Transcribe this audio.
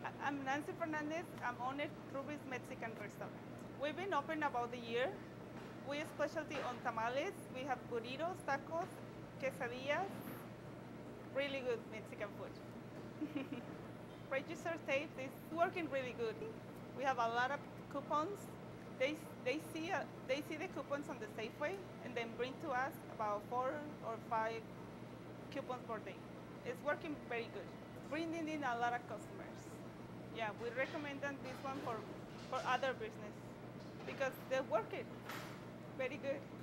I'm Nancy Fernandez. I'm owner Ruby's Mexican restaurant. We've been open about a year. We specialty on tamales. We have burritos, tacos, quesadillas. Really good Mexican food. Register tape is working really good. We have a lot of coupons. They see the coupons on the Safeway and then bring to us about 4 or 5 coupons per day. It's working very good, bringing in a lot of customers. Yeah, we recommend this one for other business because they work it very good.